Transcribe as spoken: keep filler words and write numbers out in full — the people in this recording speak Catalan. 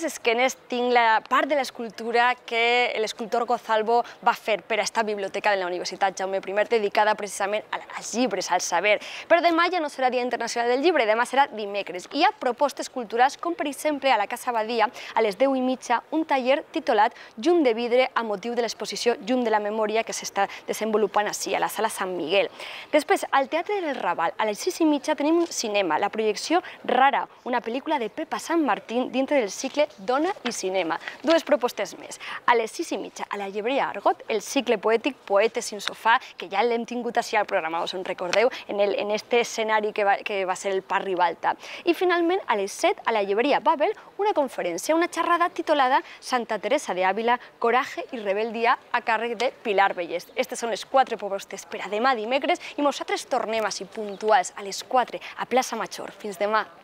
meves esquenes tinc la part de l'escultura que l'escultor Gozalvo va fer per a esta biblioteca de la Universitat Jaume primer, dedicada precisament als llibres, al saber. Però demà ja no serà Dia Internacional del Llibre, demà serà dimecres. I hi ha propostes culturals com, per exemple, a la Casa Badia, a les deu i mitja, un taller titulat Llum de vidre a motiu de l'exposició Llum de la memòria que s'està desenvolupant ací, a la Sala Sant Miguel. Després, al Teatre del Raval, a les sis i mitja, tenim un cinema, la projecció Rara, una pel·lícula de Pepa Sant Martín dintre del cicle Dona i Cinema. Dues propostes més. A les sis i mitja, a la llibreria Argot, el cicle poètic Poetes sin sofà, que ja l'hem tingut així al programa, us en recordeu, en, el, en este escenari que va, que va ser el Parc Ribalta. I finalment, a les set, a la llibreria Babel, una conferència, una xerrada titulada Santa Teresa de Ávila, Coraje i Rebeldia, a càrrec de Pilar Bellés. Aquestes són les quatre propostes per a demà dimecres i nosaltres tornem així puntuals a les quatre a Plaça Major. Fins demà.